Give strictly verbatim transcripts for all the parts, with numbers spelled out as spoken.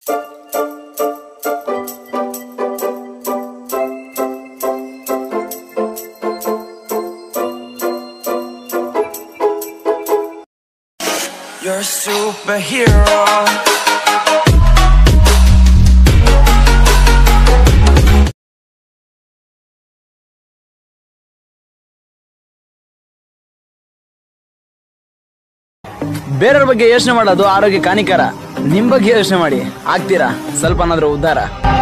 You're a superhero. ಬೇರೆಯವ್ರ ಬಗ್ಗೆ ಯೋಚನೆ ಮಾಡೋದು ಆರೋಗ್ಯ ಹಾನಿಕರ. ನಿಮ್ ಬಗ್ಗೆ ಯೋಚನೆ ಮಾಡಿ, ಆಗ್ತೀರಾ ಸ್ವಲ್ಪನಾದ್ರೂ ಉದ್ಧಾರ.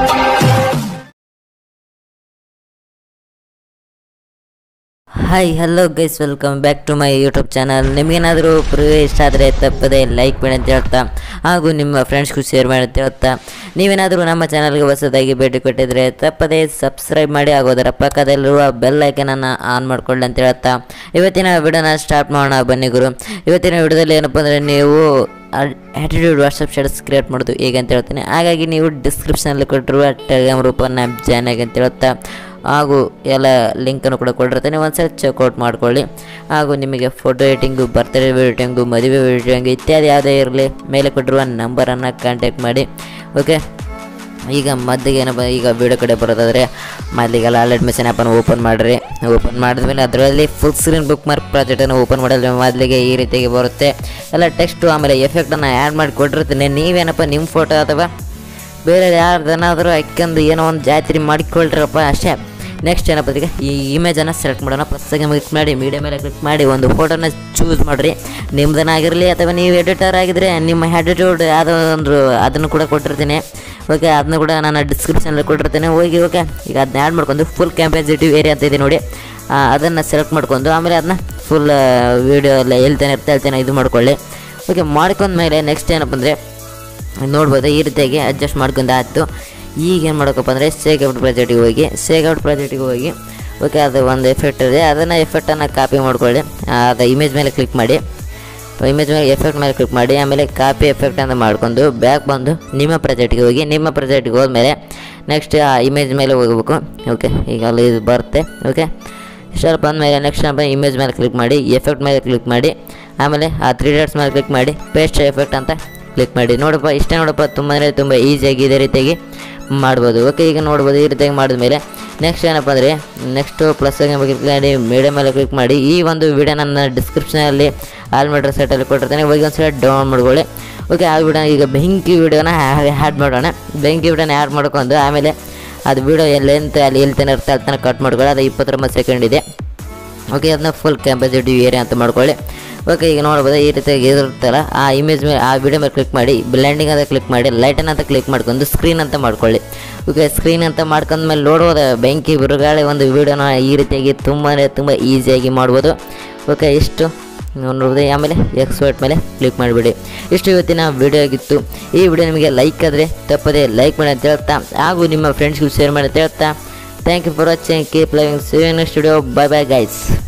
Hi hello guys, welcome back to my YouTube channel. ನಿಮಗೇನಾದರೂ ಪ್ರಿವ್ಯೂ ಇಷ್ಟ ಆದರೆ ತಪ್ಪದೆ ಲೈಕ್ ಮಾಡಿ ಅಂತ ಹೇಳ್ತಾ, ಹಾಗೂ ನಿಮ್ಮ ಫ್ರೆಂಡ್ಸ್ಗೂ ಶೇರ್ ಮಾಡಿ ಅಂತ ಹೇಳ್ತಾ, ನೀವೇನಾದರೂ ನಮ್ಮ ಚಾನಲ್ಗೆ ಹೊಸದಾಗಿ ಭೇಟಿ ಕೊಟ್ಟಿದ್ರೆ ತಪ್ಪದೆ ಸಬ್ಸ್ಕ್ರೈಬ್ ಮಾಡಿ, ಹಾಗೂ ಅದರ ಪಕ್ಕದಲ್ಲಿರುವ ಬೆಲ್ ಐಕನನ್ನು ಆನ್ ಮಾಡ್ಕೊಳ್ಳಿ ಅಂತ ಹೇಳ್ತಾ ಇವತ್ತಿನ ವಿಡಿಯೋನ ಸ್ಟಾರ್ಟ್ ಮಾಡೋಣ ಬನ್ನಿ ಗುರು. ಇವತ್ತಿನ ವಿಡಿಯೋದಲ್ಲಿ ಏನಪ್ಪ ಅಂದರೆ, ನೀವು ಆಟಿಟ್ಯೂಡ್ ವಾಟ್ಸಪ್ ಸ್ಟೇಟಸ್ ಕ್ರಿಯೇಟ್ ಮಾಡೋದು ಹೇಗೆ ಅಂತ ಹೇಳ್ತೀನಿ. ಹಾಗಾಗಿ ನೀವು ಡಿಸ್ಕ್ರಿಪ್ಷನಲ್ಲಿ ಕೊಟ್ಟಿರುವ ಟೆಲಿಗ್ರಾಮ್ ಗ್ರೂಪನ್ನು ಜಾಯ್ನ್ ಆಗಿ ಅಂತ ಹೇಳ್ತಾ, ಹಾಗೂ ಎಲ್ಲ ಲಿಂಕನ್ನು ಕೂಡ ಕೊಟ್ಟಿರ್ತೀನಿ, ಒಂದ್ಸಲ ಚೆಕ್ಔಟ್ ಮಾಡ್ಕೊಳ್ಳಿ. ಹಾಗೂ ನಿಮಗೆ ಫೋಟೋ ಎಡಿಟಿಂಗು, ಬರ್ತ್ಡೇ ಎಡಿಟಿಂಗು, ಮದುವೆ ಎಡಿಟಿಂಗು ಇತ್ಯಾದಿ ಯಾವುದೇ ಇರಲಿ ಮೇಲೆ ಕೊಟ್ಟಿರುವ ನಂಬರನ್ನು ಕಾಂಟ್ಯಾಕ್ಟ್ ಮಾಡಿ. ಓಕೆ, ಈಗ ಮದ್ದಿಗೆ ಏನಪ್ಪ, ಈಗ ವೀಡಿಯೋ ಕಡೆ ಬರೋದಾದರೆ ಮೊದಲಿಗೆಲ್ಲ ಅಲೈಟ್ ಮೆಷನ್ ಆ್ಯಪನ್ನು ಓಪನ್ ಮಾಡಿರಿ. ಓಪನ್ ಮಾಡಿದ್ಮೇಲೆ ಅದರಲ್ಲಿ ಫುಲ್ ಸ್ಕ್ರೀನ್ ಬುಕ್ ಮಾರ್ಕ್ ಪ್ರಾಜೆಕ್ಟನ್ನು ಓಪನ್ ಮಾಡಿದ್ರೆ ಮೊದಲಿಗೆ ಈ ರೀತಿಯಾಗಿ ಬರುತ್ತೆ. ಎಲ್ಲ ಟೆಕ್ಸ್ಟು ಆಮೇಲೆ ಎಫೆಕ್ಟನ್ನು ಆ್ಯಡ್ ಮಾಡಿ ಕೊಟ್ಟಿರ್ತೀನಿ. ನೀವೇನಪ್ಪ ನಿಮ್ಮ ಫೋಟೋ ಅಥವಾ ಬೇರೆ ಯಾರ್ದನ್ನಾದರೂ ಹಾಕ್ಯಂದು ಏನೋ ಒಂದು ಜಾತ್ರೆ ಮಾಡಿಕೊಳ್ರಪ್ಪ ಅಷ್ಟೇ. ನೆಕ್ಸ್ಟ್ ಏನಪ್ಪ, ಈಗ ಈ ಇಮೇಜನ್ನು ಸೆಲೆಕ್ಟ್ ಮಾಡೋಣ. ಫಸ್ಟಾಗಿ ಕ್ಲಿಕ್ ಮಾಡಿ ಮೀಡಿಯಾ ಮೇಲೆ ಕ್ಲಿಕ್ ಮಾಡಿ ಒಂದು ಫೋಟೋನ ಚೂಸ್ ಮಾಡಿರಿ. ನಿಮ್ದನ್ನಾಗಿರಲಿ ಅಥವಾ ನೀವು ಎಡಿಟರ್ ಆಗಿದ್ದರೆ ನಿಮ್ಮ ಆಟಿಟ್ಯೂಡ್ ಯಾವುದೋ ಒಂದು ಅದನ್ನು ಕೂಡ ಕೊಟ್ಟಿರ್ತೀನಿ. ಓಕೆ, ಅದನ್ನು ಕೂಡ ನಾನು ಡಿಸ್ಕ್ರಿಪ್ಷನಲ್ಲಿ ಕೊಟ್ಟಿರ್ತೀನಿ, ಹೋಗಿ. ಓಕೆ, ಈಗ ಅದನ್ನ ಆ್ಯಡ್ ಮಾಡ್ಕೊಂಡು ಫುಲ್ ಕ್ಯಾಪಾಸಿಟಿವ್ ಏರಿಯಾ ಅಂತ ಇದೆ ನೋಡಿ, ಅದನ್ನು ಸೆಲೆಕ್ಟ್ ಮಾಡ್ಕೊಂಡು ಆಮೇಲೆ ಅದನ್ನ ಫುಲ್ ವೀಡಿಯೋ ಎಲ್ಲ ಹೇಳ್ತೇನೆ ಇರ್ತಾ ಹೇಳ್ತೇನೆ ಇದು ಮಾಡ್ಕೊಳ್ಳಿ. ಓಕೆ, ಮಾಡ್ಕೊಂಡ್ಮೇಲೆ ನೆಕ್ಸ್ಟ್ ಏನಪ್ಪ ಅಂದರೆ ನೋಡ್ಬೋದು ಈ ರೀತಿಯಾಗಿ ಅಡ್ಜಸ್ಟ್ ಮಾಡ್ಕೊಂಡು ಆಯಿತು. ಈಗ ಏನು ಮಾಡೋಕ್ಕಪ್ಪ ಅಂದರೆ ಸೇವ್ ಔಟ್ ಪ್ರಾಜೆಕ್ಟಿಗೆ ಹೋಗಿ ಸೇವ್ ಔಟ್ ಪ್ರಾಜೆಕ್ಟಿಗೆ ಹೋಗಿ ಓಕೆ, ಅದು ಒಂದು ಎಫೆಕ್ಟ್ ಇದೆ, ಅದನ್ನು ಎಫೆಕ್ಟನ್ನು ಕಾಪಿ ಮಾಡ್ಕೊಳ್ಳಿ. ಅದು ಇಮೇಜ್ ಮೇಲೆ ಕ್ಲಿಕ್ ಮಾಡಿ, ಇಮೇಜ್ ಮೇಲೆ ಎಫೆಕ್ಟ್ ಮೇಲೆ ಕ್ಲಿಕ್ ಮಾಡಿ, ಆಮೇಲೆ ಕಾಪಿ ಎಫೆಕ್ಟ್ ಅಂತ ಮಾಡ್ಕೊಂಡು ಬ್ಯಾಕ್ ಬಂದು ನಿಮ್ಮ ಪ್ರಾಜೆಕ್ಟಿಗೆ ಹೋಗಿ. ನಿಮ್ಮ ಪ್ರಾಜೆಕ್ಟಿಗೆ ಹೋದ್ಮೇಲೆ ನೆಕ್ಸ್ಟ್ ಆ ಇಮೇಜ್ ಮೇಲೆ ಹೋಗಬೇಕು. ಓಕೆ, ಈಗ ಅಲ್ಲಿ ಇದು ಬರುತ್ತೆ. ಓಕೆ, ಇಷ್ಟೆಲ್ಲ ಬಂದಮೇಲೆ ನೆಕ್ಸ್ಟ್ ಏನಪ್ಪ, ಇಮೇಜ್ ಮೇಲೆ ಕ್ಲಿಕ್ ಮಾಡಿ, ಎಫೆಕ್ಟ್ ಮೇಲೆ ಕ್ಲಿಕ್ ಮಾಡಿ, ಆಮೇಲೆ ಆ ತ್ರೀ ಡಾಟ್ಸ್ ಮೇಲೆ ಕ್ಲಿಕ್ ಮಾಡಿ, ಪೇಸ್ಟ್ ಎಫೆಕ್ಟ್ ಅಂತ ಕ್ಲಿಕ್ ಮಾಡಿ. ನೋಡಪ್ಪ, ಇಷ್ಟೇ ನೋಡಪ್ಪ, ತುಂಬ ಅಂದರೆ ತುಂಬ ಈಸಿಯಾಗಿ ಇದೇ ರೀತಿಯಾಗಿ ಮಾಡ್ಬೋದು. ಓಕೆ, ಈಗ ನೋಡ್ಬೋದು ಈ ರೀತಿಯಾಗಿ ಮಾಡಿದ್ಮೇಲೆ ನೆಕ್ಸ್ಟ್ ಏನಪ್ಪ ಅಂದರೆ ನೆಕ್ಸ್ಟು ಪ್ಲಸ್ ಕ್ಲಿಕ್ ಮಾಡಿ, ಮೀಡಿಯಾ ಮೇಲೆ ಕ್ಲಿಕ್ ಮಾಡಿ. ಈ ಒಂದು ವಿಡಿಯೋ ನನ್ನ ಡಿಸ್ಕ್ರಿಪ್ಷನಲ್ಲಿ ಆಲ್ ಮಾಡಿರೋ ಸೈಟಲ್ಲಿ ಕೊಟ್ಟಿರ್ತೀನಿ, ಹೋಗಿ ಒಂದ್ಸಲ ಡೌನ್ಲೋಡ್ ಮಾಡ್ಕೊಳ್ಳಿ. ಓಕೆ, ಆ ವಿಡಿಯೋ ಈಗ ಬೆಂಕಿ ವಿಡಿಯೋನ ಆ್ಯಡ್ ಮಾಡೋಣ. ಬೆಂಕಿ ವಿಡಿಯೋನ ಆ್ಯಡ್ ಮಾಡ್ಕೊಂಡು ಆಮೇಲೆ ಅದು ವಿಡಿಯೋ ಲೆಂತ್ ಅಲ್ಲಿ ಎಲ್ತೇನೆ ಇರ್ತಾ ಅಲ್ತಾನೆ ಕಟ್ ಮಾಡ್ಕೊಳ್ಳಿ. ಅದು ಇಪ್ಪತ್ತೊಂಬತ್ತು ಸೆಕೆಂಡ್ ಇದೆ. ಓಕೆ, ಅದನ್ನ ಫುಲ್ ಕ್ಯಾಪಾಸಿಟಿವ್ ಏರಿಯಾ ಅಂತ ಮಾಡ್ಕೊಳ್ಳಿ. ಓಕೆ, ಈಗ ನೋಡ್ಬೋದು ಈ ರೀತಿಯಾಗಿ ಇರುತ್ತಲ್ಲ, ಆ ಇಮೇಜ್ ಮೇಲೆ ಆ ವಿಡಿಯೋ ಮೇಲೆ ಕ್ಲಿಕ್ ಮಾಡಿ, ಬ್ಲೆಂಡಿಂಗ್ ಅಂತ ಕ್ಲಿಕ್ ಮಾಡಿ, ಲೈಟನ್ ಅಂತ ಕ್ಲಿಕ್ ಮಾಡ್ಕೊಂಡು ಸ್ಕ್ರೀನ್ ಅಂತ ಮಾಡ್ಕೊಳ್ಳಿ. ಓಕೆ, ಸ್ಕ್ರೀನ್ ಅಂತ ಮಾಡ್ಕೊಂಡ್ಮೇಲೆ ನೋಡ್ಬೋದು ಬೆಂಕಿ ಬಿರುಗಾಳಿ ಒಂದು ವಿಡಿಯೋನ ಈ ರೀತಿಯಾಗಿ ತುಂಬ ಅಂದರೆ ತುಂಬ ಈಸಿಯಾಗಿ ಮಾಡ್ಬೋದು. ಓಕೆ, ಇಷ್ಟು ನೋಡ್ಬೋದು. ಆಮೇಲೆ ಎಕ್ಸ್ಪೋರ್ಟ್ ಮೇಲೆ ಕ್ಲಿಕ್ ಮಾಡಿಬಿಡಿ. ಇಷ್ಟು ಇವತ್ತಿನ ವಿಡಿಯೋ ಆಗಿತ್ತು. ಈ ವಿಡಿಯೋ ನಿಮಗೆ ಲೈಕ್ ಆದರೆ ತಪ್ಪದೆ ಲೈಕ್ ಮಾಡಿ ಅಂತ ಹೇಳ್ತಾ, ಹಾಗೂ ನಿಮ್ಮ ಫ್ರೆಂಡ್ಸ್ಗೂ ಶೇರ್ ಮಾಡಿ ಅಂತ ಹೇಳ್ತಾ, thank you for watching, keep loving, see you next video. Bye bye guys.